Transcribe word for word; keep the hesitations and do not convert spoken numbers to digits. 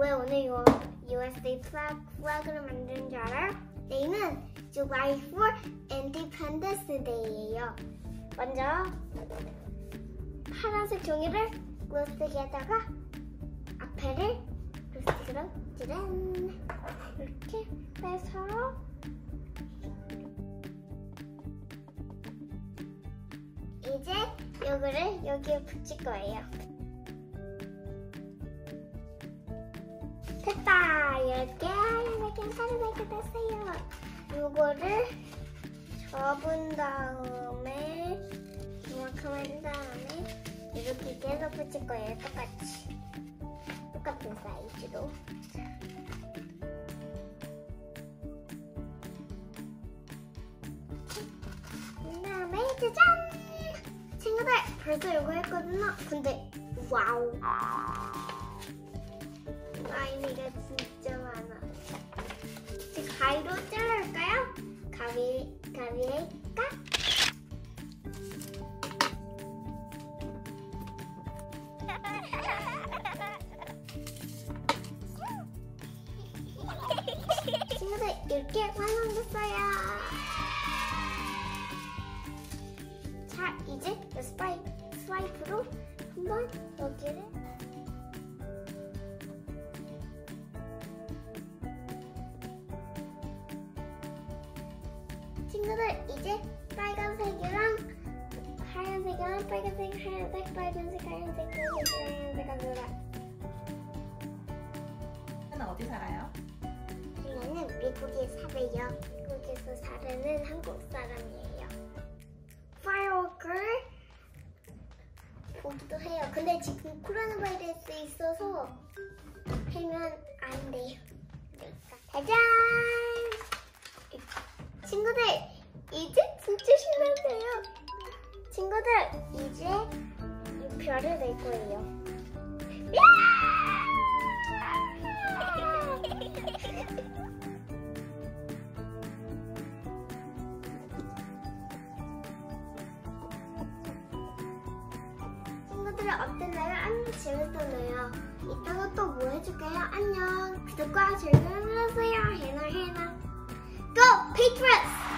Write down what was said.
왜 오늘 유에스에이 플래그, 플래그를 만드는 줄 알아요? 내일은 July fourth Independence Day예요. 먼저 파란색 종이를 글루스틱에다가 앞에를 글루스틱으로 짜란 이렇게 빼서 이제 요거를 여기에 붙일 거예요. 됐다! 이렇게 이렇게 파란색이 됐어요. 요거를 접은 다음에 이만큼 한 다음에 이렇게 계속 붙일 거예요. 똑같이 똑같은 사이즈로. 그 다음에 짜잔! 친구들 벌써 이거 했거든요. 근데 와우! 라인이가 진짜 많아. 이제 가위로 자를까요? 가위, 가위에까? 친구들 이렇게 완성됐어요. 자, 이제 스파이프, 스와이프로 한번 여기를 친구들 이제 빨간색이랑 하얀색이랑 빨간색, 하얀색, 빨간색, 하얀색, 빨간색, 하얀색 하느라. 하나 어디 살아요? 저는 미국에 살아요. 미국에서 살아는 한국 사람이에요. 파이어워크를 보기도 해요. 근데 지금 코로나 바이러스 있어서 하면 안 돼요. 짜잔! 친구들 이제 진짜 신나세요. 친구들 이제 이 별을 낼 거예요. 친구들 어땠나요? 안녕, 재밌었나요? 이따가 또 뭐 해줄까요? 안녕. 구독과 좋아요 눌러주세요. 해나 해나. Go Patriots!